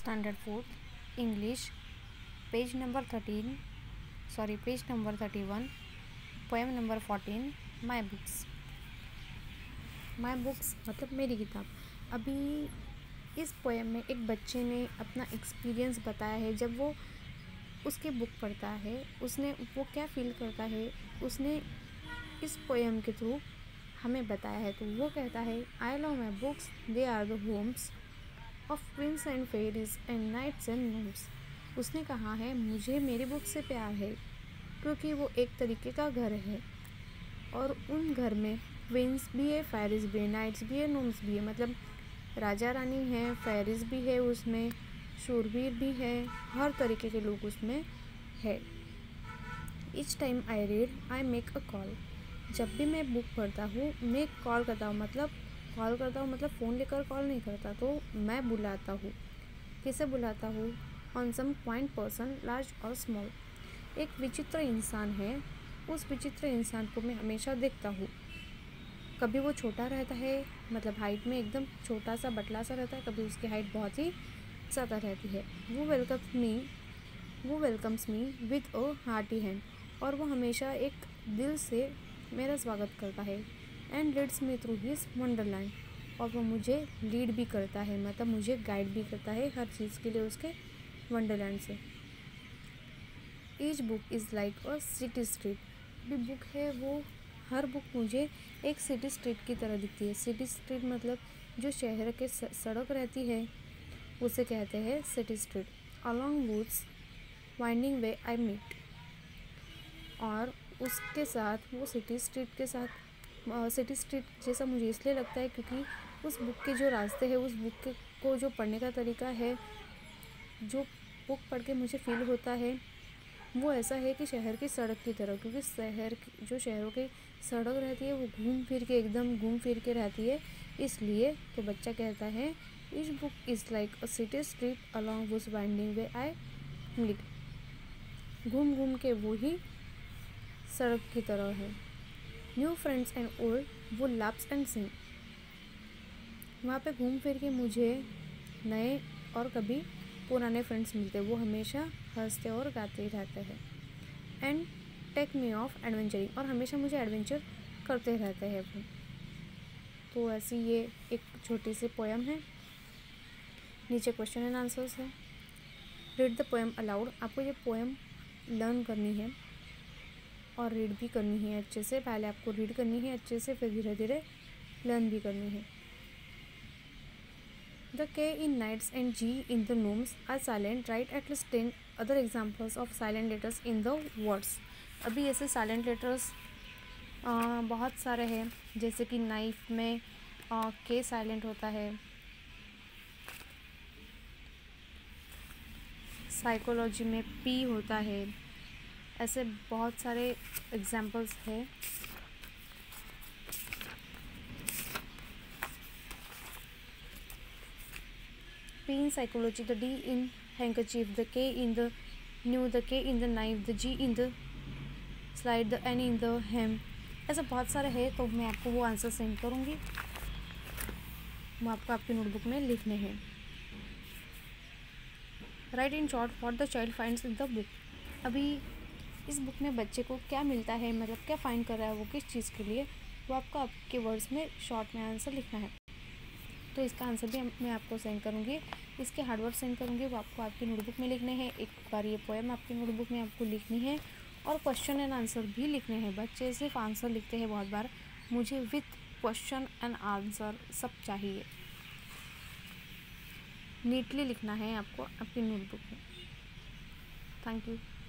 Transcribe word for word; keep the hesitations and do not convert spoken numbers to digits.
Standard four, English, page number thirteen, sorry page number thirty-one, poem number fourteen, My Books. My Books मतलब मेरी किताब। अभी इस poem में एक बच्चे ने अपना एक्सपीरियंस बताया है। जब वो उसकी बुक पढ़ता है उसने वो क्या फ़ील करता है उसने इस पोएम के थ्रू हमें बताया है। तो वो कहता है, I love my books, they are the homes of prince and fairies and knights and gnomes. उसने कहा है मुझे मेरी बुक से प्यार है क्योंकि वो एक तरीके का घर है और उन घर में क्वींस भी है, फेरीज भी है, नाइट्स भी है, नोम्स भी है। मतलब राजा रानी है, फेरीज भी है, उसमें शूरवीर भी है, हर तरीके के लोग उसमें है। Each time I read I make a call. जब भी मैं बुक पढ़ता हूँ मैं कॉल करता हूँ, मतलब कॉल करता हूँ मतलब फ़ोन लेकर कॉल नहीं करता, तो मैं बुलाता हूँ। किसे बुलाता हूँ? On some quaint person large और स्मॉल। एक विचित्र इंसान है, उस विचित्र इंसान को मैं हमेशा देखता हूँ। कभी वो छोटा रहता है, मतलब हाइट में एकदम छोटा सा बटला सा रहता है, कभी उसकी हाइट बहुत ही ज़्यादा रहती है। वो वेलकम्स मी वो welcomes me with a hearty hand. और वो हमेशा एक दिल से मेरा स्वागत करता है। And leads me through his wonderland. और वो मुझे लीड भी करता है, मतलब मुझे गाइड भी करता है हर चीज़ के लिए उसके वंडरलैंड से। Each book is like a city street. भी बुक है वो हर बुक मुझे एक सिटी स्ट्रीट की तरह दिखती है। सिटी स्ट्रीट मतलब जो शहर के सड़क रहती है उसे कहते हैं city street. Along woods winding way I meet. और उसके साथ वो सिटी स्ट्रीट के साथ सिटी स्ट्रीट जैसा मुझे इसलिए लगता है क्योंकि उस बुक के जो रास्ते हैं, उस बुक के को जो पढ़ने का तरीका है, जो बुक पढ़ के मुझे फील होता है वो ऐसा है कि शहर की सड़क की तरह। क्योंकि शहर जो शहरों की सड़क रहती है वो घूम फिर के एकदम घूम फिर के रहती है, इसलिए तो बच्चा कहता है each book is like a city street along woods winding way I meet. घूम घूम के वो ही सड़क की तरह है। New friends and old who laughs and sing. वहाँ पे घूम फिर के मुझे नए और कभी पुराने फ्रेंड्स मिलते, वो हमेशा हंसते और गाते ही रहते हैं। And take me off adventuring. और हमेशा मुझे एडवेंचर करते रहते हैं वो। तो ऐसी ये एक छोटी सी पोएम है। नीचे क्वेश्चन एंड आंसर्स है। Read the poem aloud. आपको ये पोएम लर्न करनी है और रीड भी करनी है अच्छे से। पहले आपको रीड करनी है अच्छे से, फिर धीरे धीरे लर्न भी करनी है। The K in knights and G in the gnomes are silent. Write at least ten other examples of silent letters in the words. अभी ऐसे साइलेंट लेटर्स बहुत सारे हैं, जैसे कि नाइफ में आ, के साइलेंट होता है, साइकोलॉजी में पी होता है। ऐसे बहुत सारे एग्जाम्पल्स हैं। P in psychology, the D in handkerchief, the K in the new, the K in the knife, the G in the slide, the N in the hem। ऐसे बहुत सारे हैं, तो मैं आपको वो आंसर सेंड करूँगी, वो आपको आपकी नोटबुक में लिखने हैं। Write in short what the child finds in the book. अभी इस बुक में बच्चे को क्या मिलता है, मतलब क्या फाइंड कर रहा है वो किस चीज़ के लिए, वो आपको आपके वर्ड्स में शॉर्ट में आंसर लिखना है। तो इसका आंसर भी मैं आपको सेंड करूँगी, इसके हार्डवर्क सेंड करूँगी, वो आपको आपकी नोटबुक में लिखने हैं। एक बार ये पोएम आपकी नोटबुक में आपको लिखनी है और क्वेश्चन एंड आंसर भी लिखने हैं। बच्चे सिर्फ आंसर लिखते हैं बहुत बार, मुझे विथ क्वेश्चन एंड आंसर सब चाहिए। नीटली लिखना है आपको आपकी नोटबुक में। Thank you.